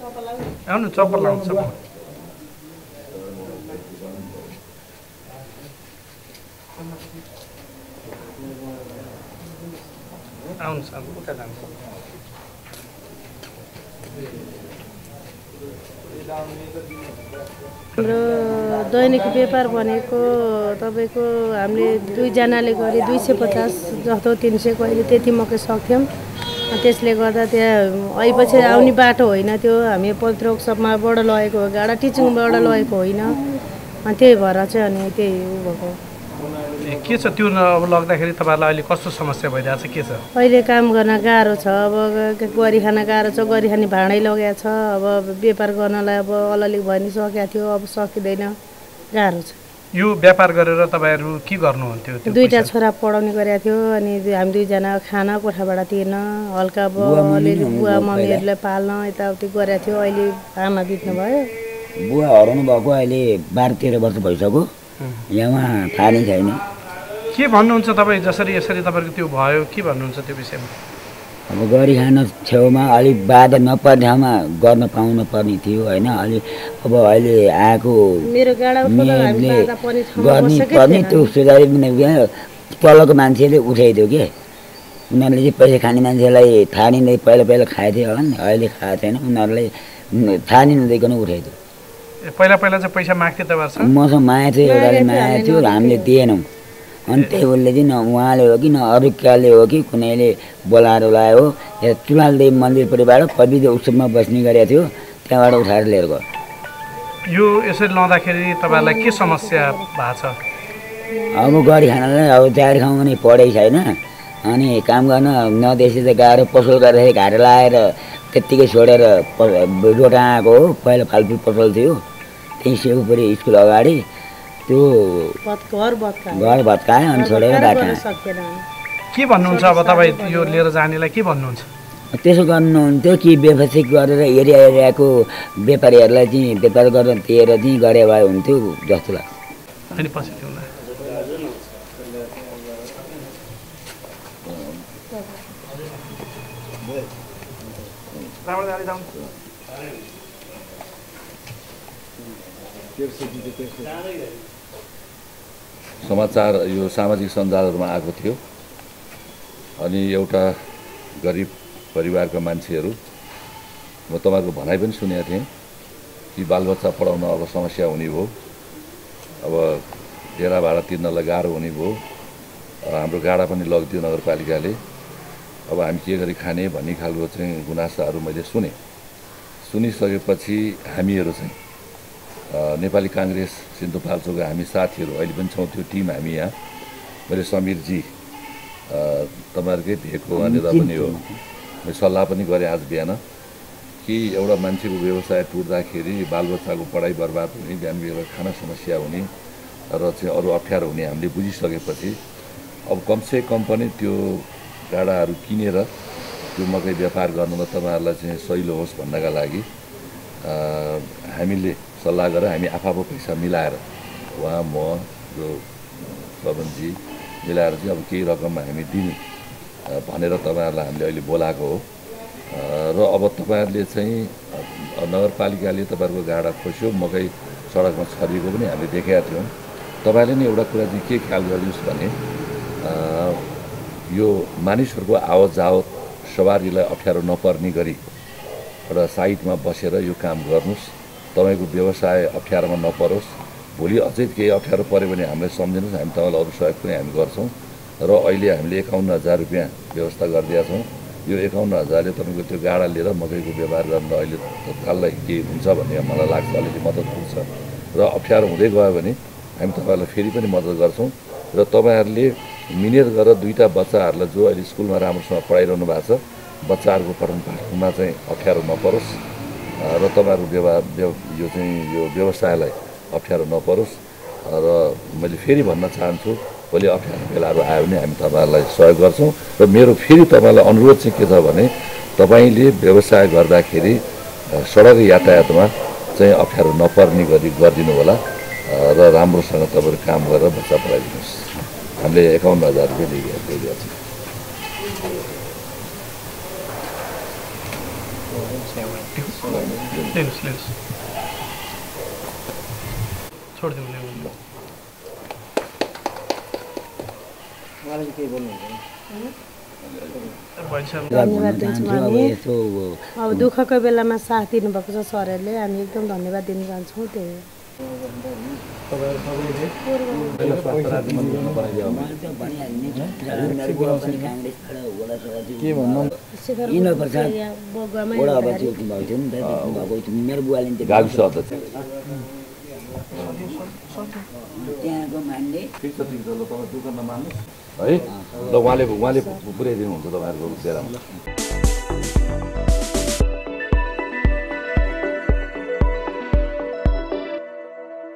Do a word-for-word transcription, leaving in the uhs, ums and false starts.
आउनु चप्पल लाउनु चप्पल आउनु सानो उता जान्छ हाम्रो दैनिक व्यापार भनेको तपाईँको हामीले दुईजनाले गरे दुई सय पचास जस्तो तिन सय कहिले त्यति मकै सक्थ्यौँ त्यसले गर्दा त्यहाँ आएपछि आउने बाटो होइन त्यो हामी पत्रोक सबमाबाट लगेको हो गाडा टिचुङबाट लगेको होइन अनि त्यही भएर चाहिँ अनि त्यही उ भएको के छ त्यो अब लग्दाखेरि तपाईँहरूलाई अहिले कस्तो समस्या भइरहेको छ के छ अहिले काम गर्न गाह्रो छ अब गरी खान गाह्रो छ गरी खाने भाँडै लगाएको छ अब व्यापार गर्नलाई अब अलिअलि भनिसकेको थियो अब सकिँदैन गाह्रो छ यो व्यापार गरेर तपाईँहरू के गर्नुहुन्थ्यो दुईवटा छोरा पढाउने गरेको थियो अनि हामी दुईजना खाना कोठाबाट तिर्न हल्का अब अलिअलि बुवा मम्मीहरूलाई पाल्न यताउति गरेको थियो अहिले आमा बित्नु भयो बुवा हराउनु भएको अहिले बाह्र तेह्र वर्ष भइसक्यो यहाँ थाहा नै छैन के भन्नुहुन्छ तपाईँ जसरी यसरी तपाईँको त्यो भयो के भन्नुहुन्छ त्यो विषयमा अब गरी खान छेउमा अलिक बाधा नपर्ने ठाउँमा गर्न पाउनु पर्ने थियो होइन अलि अब अहिले आएको गर्ने पर्ने त्यो सुधारी तलको मान्छेले उठाइदियो कि उनीहरूले चाहिँ पैसा खाने मान्छेलाई थाहा नै पहिला पहिला खाएको थियो होला नि अहिले खाएको छैन उनीहरूलाई थाहा नै नदिइकन उठाइदियो पहिला पहिला चाहिँ पैसा माग्थ्यो तपाईँहरू मसँग मागेको थियो एउटाले मागेको थियो हामीले दिएनौँ अनि त्यही उसले चाहिँ न उहाँले हो कि न अरू क्याले हो कि कुनैले बोलाएर ल्यायो हो या चुलालदेवी मन्दिरपट्टिबाट पवित्र उत्सवमा बस्ने गरेको थियो त्यहाँबाट उठाएर लिएर गयो यो यसरी लाउँदाखेरि तपाईँहरूलाई के समस्या भएको छ अब गरी खानालाई अब तयारी खाउँ भने पढाइ छैन अनि काम गर्न नदेशी त गाह्रो पसल गरेर घाट लगाएर त्यत्तिकै छोडेर रोटा आएको हो पहिला फाल्तु पसल थियो त्यहीँ सेउपरी स्कुल अगाडि त्यो घर भत्कायो अनि छोडेर राखेँ के भन्नुहुन्छ अब तपाईँ यो लिएर जानेलाई के भन्नुहुन्छ त्यसो गर्नुहुन्थ्यो कि व्यवसायिक गरेर एरिया एरियाको व्यापारीहरूलाई चाहिँ व्यापार गरेर दिएर चाहिँ गरे भए हुन्थ्यो जस्तो लाग्छ समाचार यो सामाजिक सञ्जालहरूमा आएको थियो अनि एउटा गरिब परिवारका मान्छेहरू म तपाईँको भनाइ पनि सुनेको थिएँ कि बालबच्चा पढाउन अब समस्या हुने भयो अब डेरा भाडा तिर्नलाई गाह्रो हुने भयो हाम्रो गाडा पनि लगिदियो नगरपालिकाले अब हामी के गरी खाने भन्ने खालको चाहिँ गुनासाहरू मैले सुने सुनिसकेपछि हामीहरू चाहिँ नेपाली काङ्ग्रेस सिन्धुपाल्चोकका हामी साथीहरू अहिले पनि छौँ त्यो टिम हामी यहाँ मैले समीरजी तपाईँहरूकै भेटको वहाँनिर पनि हो मैले सल्लाह पनि गरेँ आज बिहान कि एउटा मान्छेको व्यवसाय टुट्दाखेरि बालबच्चाको पढाइ बर्बाद हुने बिहान बेलुका खाना समस्या हुने र चाहिँ अरू अप्ठ्यारो हुने हामीले बुझिसकेपछि अब कमसे कम पनि त्यो गाडाहरू किनेर त्यो मकै व्यापार गर्नुमा तपाईँहरूलाई चाहिँ सहिलो होस् भन्नका लागि हामीले सल्लाह गरेर हामी आफू पैसा मिलाएर उहाँ म जो पवनजी मिलाएर चाहिँ अब केही रकम हामी दिने भनेर तपाईँहरूलाई हामीले अहिले बोलाएको हो र अब तपाईँहरूले चाहिँ नगरपालिकाले तपाईँहरूको गाडा खोस्यो मकै सडकमा छरिएको पनि हामीले देखेका थियौँ तपाईँले नै एउटा कुरा चाहिँ के ख्याल गरिदिनुहोस् भने यो मानिसहरूको आवत जावत सवारीलाई अप्ठ्यारो नपर्ने गरी एउटा साइडमा बसेर यो काम गर्नुहोस् तपाईँको व्यवसाय अप्ठ्यारोमा नपरोस् भोलि अझै केही अप्ठ्यारो पऱ्यो भने हामीलाई सम्झिनुहोस् हामी तपाईँलाई अरू सहयोग पनि हामी गर्छौँ र अहिले हामीले एकाउन्न हजार रुपियाँ व्यवस्था गरिदिएका छौँ यो एकाउन्न हजारले तपाईँको त्यो गाडा लिएर मकैको व्यापार गर्न अहिले तत्काललाई के हुन्छ भन्ने मलाई लाग्छ अलिकति मद्दत पुग्छ र अप्ठ्यारो हुँदै गयो भने हामी तपाईँहरूलाई फेरि पनि मद्दत गर्छौँ र तपाईँहरूले मिहिनेत गरेर दुईवटा बच्चाहरूलाई जो अहिले स्कुलमा राम्रोसँग पढाइरहनु भएको छ बच्चाहरूको पठन पाठनमा चाहिँ अप्ठ्यारो नपरोस् र तपाईँहरूको व्यवहार यो चाहिँ यो व्यवसायलाई अप्ठ्यारो नपरोस् र मैले फेरि भन्न चाहन्छु भोलि अप्ठ्यारो बेलाहरू आयो भने हामी तपाईँहरूलाई सहयोग गर्छौँ र मेरो फेरि तपाईँलाई अनुरोध चाहिँ के छ भने तपाईँले व्यवसाय गर्दाखेरि सडक यातायातमा चाहिँ अप्ठ्यारो नपर्ने गरी गरिदिनु होला र राम्रोसँग तपाईँहरू काम गरेर बच्चा पढाइदिनुहोस् हामीले एकाउन्न हजार रुपियाँ दिइदिएको छौँ लिनुहोस् लिनुहोस् छोडिदिउँ ल्याउनु धन्यवाद दिन्छौँ हामी अब दुःखको बेलामा साथ दिनुभएको छ सरहरूले हामी एकदम धन्यवाद दिन चाहन्छौँ त्यही मेरो बुवाले गाविस अध्यक्ष त्यहाँको मान्ने ठिक छ ठिक छ ल तपाईँ दुःख नमान्नुहोस् है ल उहाँले उहाँले पुर्याइदिनुहुन्छ तपाईँहरूको बेलामा